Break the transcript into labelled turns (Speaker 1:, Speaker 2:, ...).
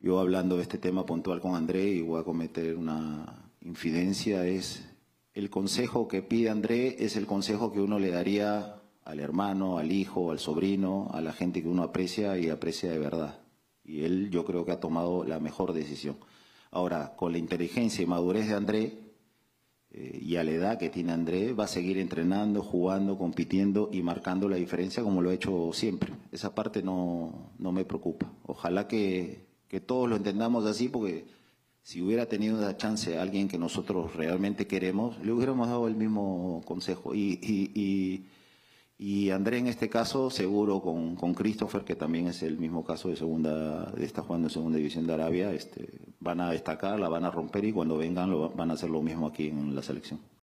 Speaker 1: yo hablando de este tema puntual con André y voy a cometer una infidencia, es el consejo que pide André es el consejo que uno le daría al hermano, al hijo, al sobrino, a la gente que uno aprecia y aprecia de verdad. Y él yo creo que ha tomado la mejor decisión. Ahora, con la inteligencia y madurez de André, y a la edad que tiene André, va a seguir entrenando, jugando, compitiendo y marcando la diferencia como lo ha hecho siempre. Esa parte no me preocupa. Ojalá que todos lo entendamos así, porque si hubiera tenido la chance a alguien que nosotros realmente queremos, le hubiéramos dado el mismo consejo. Y André en este caso, seguro con Christopher, que también es el mismo caso está jugando en segunda división de Arabia, van a destacar, la van a romper y cuando vengan van a hacer lo mismo aquí en la selección.